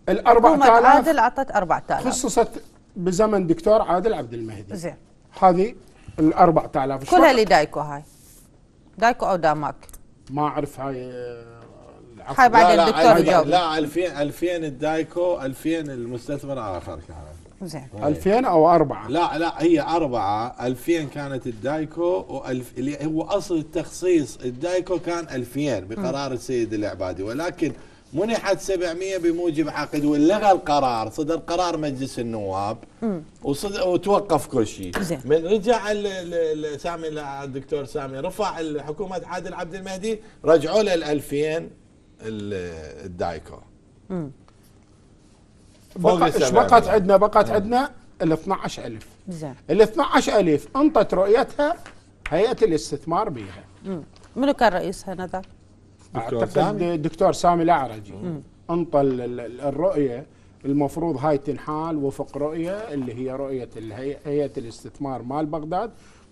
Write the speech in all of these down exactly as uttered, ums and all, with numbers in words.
ال أربعة آلاف عادل اعطت أربعة آلاف خصصت بزمن دكتور عادل عبد المهدي. زين. هذه ال أربعة آلاف كلها لدايكو هاي. دايكو او داماك؟ ما اعرف هاي. هاي بعد الدكتور يجاوب. لا ألفين ألفين الدايكو، ألفين المستثمر اخر كان. زين. ألفين او أربعة. لا لا هي أربعة، ألفين كانت الدايكو، وألف اللي هو اصل التخصيص الدايكو كان ألفين بقرار السيد العبادي، ولكن منحت سبعمئة بموجب عقد ولغى القرار، صدر قرار مجلس النواب وصدر وتوقف كل شيء. من رجع سامي الدكتور سامي رفع حكومه عادل عبد المهدي رجعوا له ال ألفين الدايكو. ايش بقت عندنا؟ بقت عندنا ال اثنعش ألف. زين. ال اثنعش ألف انطت رؤيتها هيئه الاستثمار بها. منو كان رئيسها نذاك؟ اعتقد الدكتور سامي الأعرجي. انطى الرؤيه، المفروض هاي تنحال وفق رؤيه اللي هي رؤيه هيئه الاستثمار مال بغداد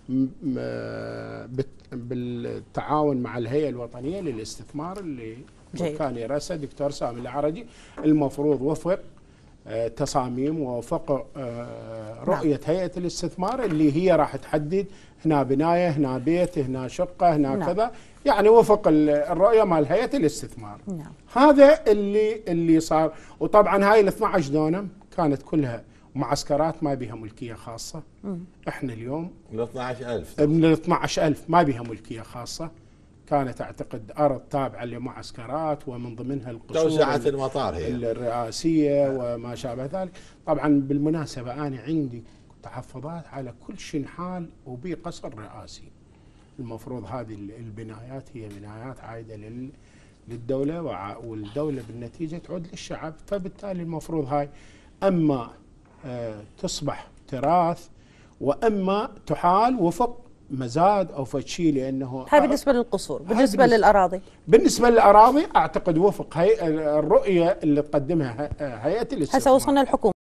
بالتعاون مع الهيئه الوطنيه للاستثمار اللي جيد. كان يرأسها دكتور سامي الأعرجي. المفروض وفق تصاميم ووفق رؤيه نعم. هيئه الاستثمار اللي هي راح تحدد هنا بنايه، هنا بيت، هنا شقه، هنا نعم. كذا، يعني وفق الرؤيه مال هيئه الاستثمار. نعم. هذا اللي اللي صار. وطبعا هاي ال اثنعش دونم كانت كلها معسكرات ما بها ملكيه خاصه. مم. احنا اليوم ال اثنعش ألف من ال اثنعش ألف ما بها ملكيه خاصه، كانت اعتقد ارض تابعه لمعسكرات ومن ضمنها القصور توسعه المطار هي الرئاسيه وما شابه ذلك. طبعا بالمناسبه انا عندي تحفظات على كل شنحال وبي قصر رئاسي. المفروض هذه البنايات هي بنايات عائده للدوله، والدوله بالنتيجه تعود للشعب، فبالتالي المفروض هاي اما تصبح تراث واما تحال وفق مزاد او فشي. لانه هاي بالنسبه للقصور. بالنسبه, بالنسبة للاراضي بالنسبه للاراضي اعتقد وفق هي الرؤيه اللي تقدمها هيئه الاستثمار. هسه وصلنا الحكومه